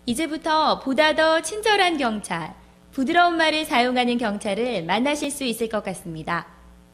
이제부터 보다 더 친절한 경찰, 부드러운 말을 사용하는 경찰을 만나실 수 있을 것 같습니다.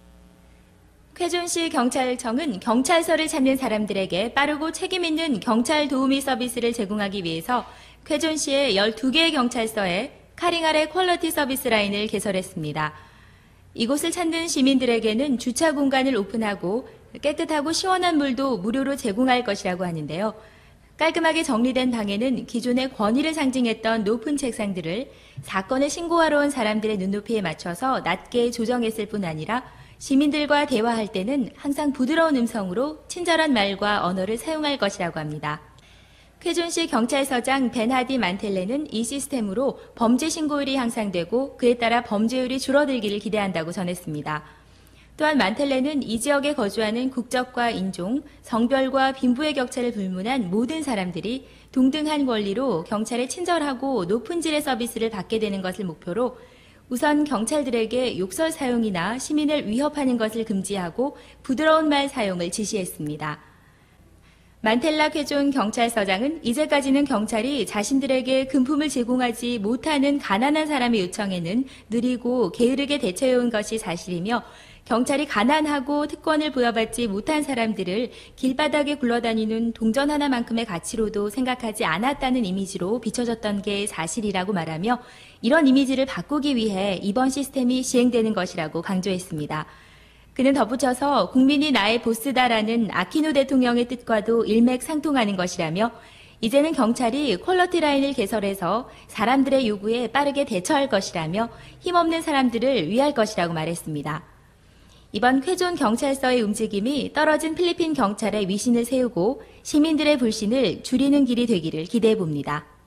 쾌준시 경찰청은 경찰서를 찾는 사람들에게 빠르고 책임있는 경찰 도우미 서비스를 제공하기 위해서 쾌준시의 12개의 경찰서에 카링아래 퀄러티 서비스 라인을 개설했습니다. 이곳을 찾는 시민들에게는 주차 공간을 오픈하고 깨끗하고 시원한 물도 무료로 제공할 것이라고 하는데요. 깔끔하게 정리된 방에는 기존의 권위를 상징했던 높은 책상들을 사건을 신고하러 온 사람들의 눈높이에 맞춰서 낮게 조정했을 뿐 아니라 시민들과 대화할 때는 항상 부드러운 음성으로 친절한 말과 언어를 사용할 것이라고 합니다. 쾌준시 경찰서장 벤하디 만텔레는 이 시스템으로 범죄 신고율이 향상되고 그에 따라 범죄율이 줄어들기를 기대한다고 전했습니다. 또한 만텔레는 이 지역에 거주하는 국적과 인종, 성별과 빈부의 격차를 불문한 모든 사람들이 동등한 권리로 경찰에 친절하고 높은 질의 서비스를 받게 되는 것을 목표로 우선 경찰들에게 욕설 사용이나 시민을 위협하는 것을 금지하고 부드러운 말 사용을 지시했습니다. 만텔라 쾌준 경찰서장은 이제까지는 경찰이 자신들에게 금품을 제공하지 못하는 가난한 사람의 요청에는 느리고 게으르게 대처해온 것이 사실이며 경찰이 가난하고 특권을 부여받지 못한 사람들을 길바닥에 굴러다니는 동전 하나만큼의 가치로도 생각하지 않았다는 이미지로 비춰졌던 게 사실이라고 말하며 이런 이미지를 바꾸기 위해 이번 시스템이 시행되는 것이라고 강조했습니다. 그는 덧붙여서 국민이 나의 보스다라는 아키노 대통령의 뜻과도 일맥상통하는 것이라며 이제는 경찰이 퀄러티 라인을 개설해서 사람들의 요구에 빠르게 대처할 것이라며 힘없는 사람들을 위할 것이라고 말했습니다. 이번 쾌준 경찰서의 움직임이 떨어진 필리핀 경찰의 위신을 세우고 시민들의 불신을 줄이는 길이 되기를 기대해 봅니다.